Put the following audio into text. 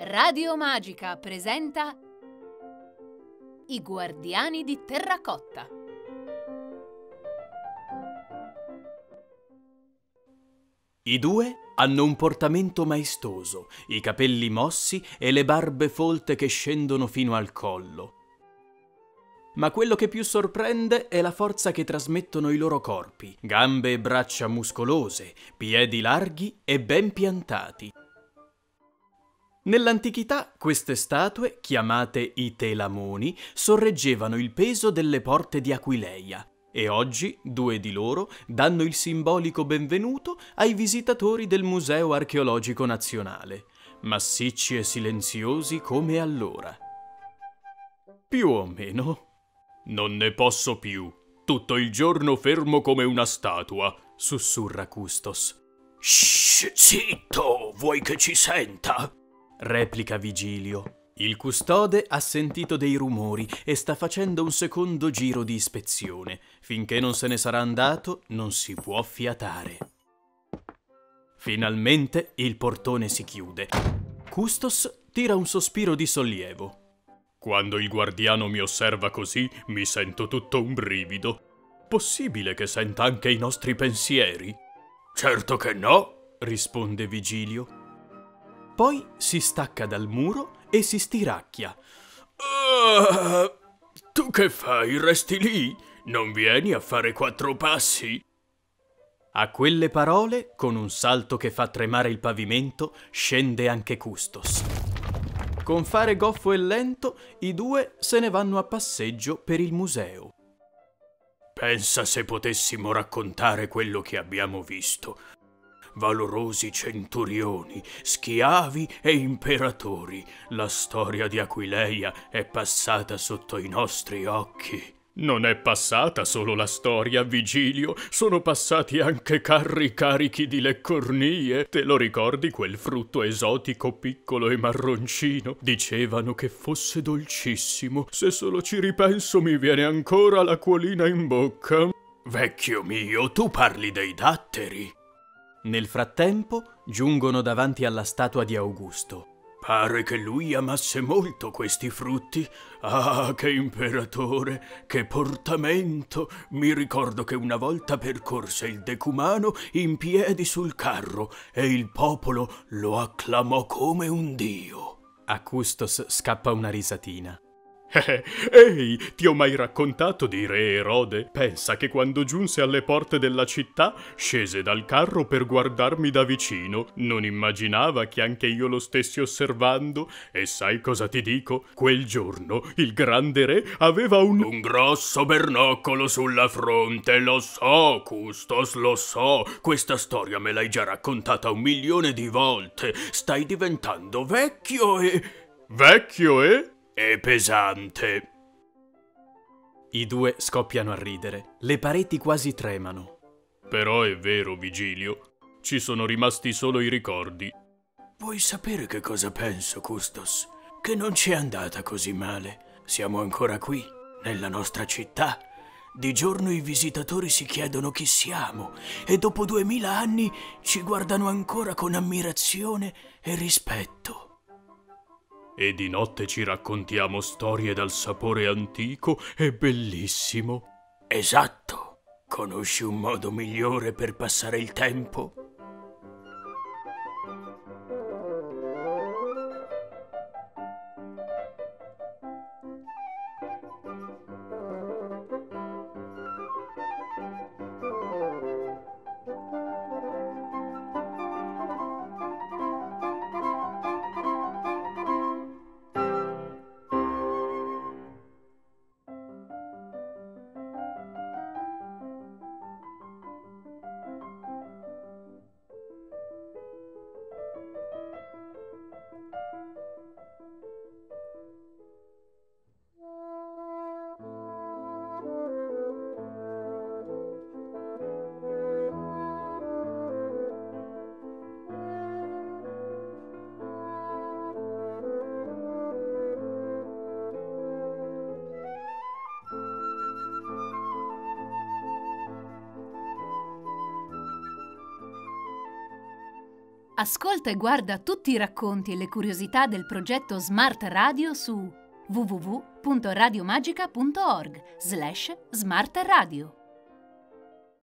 Radio Magica presenta I Guardiani di Terracotta. I due hanno un portamento maestoso, i capelli mossi e le barbe folte che scendono fino al collo. Ma quello che più sorprende è la forza che trasmettono i loro corpi, gambe e braccia muscolose, piedi larghi e ben piantati. Nell'antichità queste statue, chiamate i telamoni, sorreggevano il peso delle porte di Aquileia e oggi due di loro danno il simbolico benvenuto ai visitatori del Museo Archeologico Nazionale, massicci e silenziosi come allora. Più o meno. Non ne posso più. Tutto il giorno fermo come una statua, sussurra Custos. Shh, zitto, vuoi che ci senta? Replica Vigilio. Il custode ha sentito dei rumori e sta facendo un secondo giro di ispezione. Finché non se ne sarà andato, non si può fiatare. Finalmente il portone si chiude. Custos tira un sospiro di sollievo. Quando il guardiano mi osserva così, mi sento tutto un brivido. Possibile che senta anche i nostri pensieri? Certo che no, risponde Vigilio. Poi si stacca dal muro e si stiracchia. Tu che fai? Resti lì? Non vieni a fare 4 passi? A quelle parole, con un salto che fa tremare il pavimento, scende anche Custos. Con fare goffo e lento, i due se ne vanno a passeggio per il museo. Pensa se potessimo raccontare quello che abbiamo visto. Valorosi centurioni, schiavi e imperatori. La storia di Aquileia è passata sotto i nostri occhi. Non è passata solo la storia, Vigilio, sono passati anche carri carichi di leccornie. Te lo ricordi quel frutto esotico piccolo e marroncino? Dicevano che fosse dolcissimo. Se solo ci ripenso mi viene ancora l'acquolina in bocca. Vecchio mio, tu parli dei datteri. Nel frattempo giungono davanti alla statua di Augusto. Pare che lui amasse molto questi frutti. Ah, che imperatore, che portamento! Mi ricordo che una volta percorse il decumano in piedi sul carro e il popolo lo acclamò come un dio. A Custos scappa una risatina. Ehi, ti ho mai raccontato di Re Erode? Pensa che quando giunse alle porte della città scese dal carro per guardarmi da vicino. Non immaginava che anche io lo stessi osservando. E sai cosa ti dico? Quel giorno il grande re aveva un grosso bernoccolo sulla fronte. Lo so, Custos, lo so. Questa storia me l'hai già raccontata 1.000.000 di volte. Stai diventando vecchio e... Vecchio e? È pesante. I due scoppiano a ridere. Le pareti quasi tremano. Però è vero, Vigilio. Ci sono rimasti solo i ricordi. Vuoi sapere che cosa penso, Custos? Che non ci è andata così male. Siamo ancora qui, nella nostra città. Di giorno i visitatori si chiedono chi siamo e dopo 2000 anni ci guardano ancora con ammirazione e rispetto. E di notte ci raccontiamo storie dal sapore antico e bellissimo. Esatto. Conosci un modo migliore per passare il tempo? Ascolta e guarda tutti i racconti e le curiosità del progetto Smart Radio su www.radiomagica.org/smartradio.